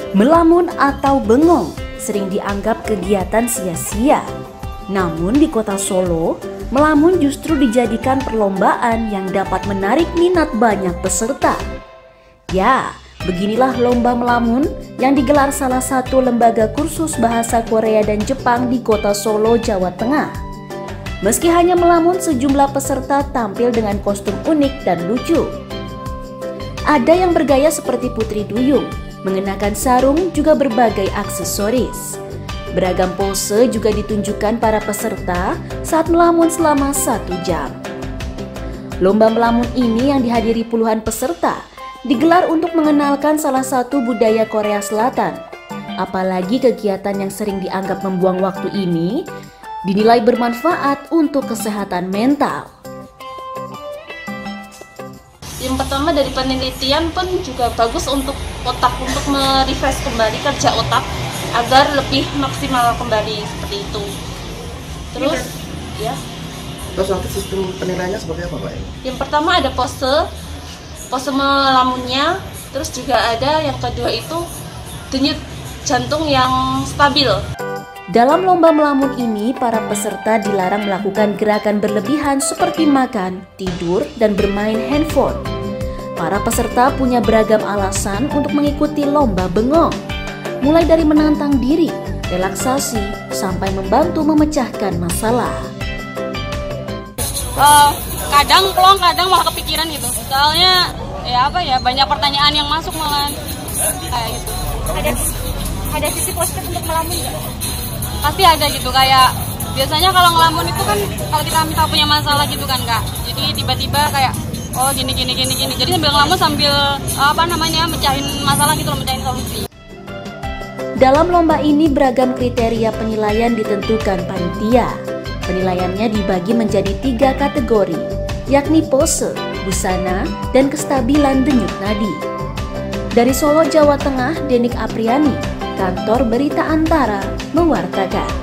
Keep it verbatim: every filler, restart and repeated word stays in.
Melamun atau bengong sering dianggap kegiatan sia-sia. Namun di kota Solo, melamun justru dijadikan perlombaan yang dapat menarik minat banyak peserta. Ya, beginilah lomba melamun yang digelar salah satu lembaga kursus bahasa Korea dan Jepang di kota Solo, Jawa Tengah. Meski hanya melamun, sejumlah peserta tampil dengan kostum unik dan lucu. Ada yang bergaya seperti Putri Duyung, mengenakan sarung juga berbagai aksesoris. Beragam pose juga ditunjukkan para peserta saat melamun selama satu jam. Lomba melamun ini yang dihadiri puluhan peserta digelar untuk mengenalkan salah satu budaya Korea Selatan. Apalagi kegiatan yang sering dianggap membuang waktu ini dinilai bermanfaat untuk kesehatan mental. Yang pertama dari penelitian pun juga bagus untuk otak, untuk merefresh kembali kerja otak agar lebih maksimal kembali seperti itu. Terus ya. Terus nanti sistem penilaiannya seperti apa, Pak? Yang pertama ada pose, pose melamunnya, terus juga ada yang kedua itu denyut jantung yang stabil. Dalam lomba melamun ini, para peserta dilarang melakukan gerakan berlebihan seperti makan, tidur, dan bermain handphone. Para peserta punya beragam alasan untuk mengikuti lomba bengong, mulai dari menantang diri, relaksasi, sampai membantu memecahkan masalah. Uh, kadang plong, kadang malah kepikiran gitu. Soalnya ya apa ya, banyak pertanyaan yang masuk malah kayak gitu. Ada ada sisi positif untuk melamun nggak? Pasti ada gitu, kayak biasanya kalau ngelamun itu kan kalau kita minta punya masalah gitu kan Kak, jadi tiba-tiba kayak oh gini gini gini gini, jadi sambil ngelamun sambil apa namanya mecahin masalah gitu loh, mecahin solusi. Dalam lomba ini beragam kriteria penilaian ditentukan panitia. Penilaiannya dibagi menjadi tiga kategori, yakni pose, busana, dan kestabilan denyut nadi. Dari Solo, Jawa Tengah, Denik Apriani, Kantor Berita Antara, mewartakan.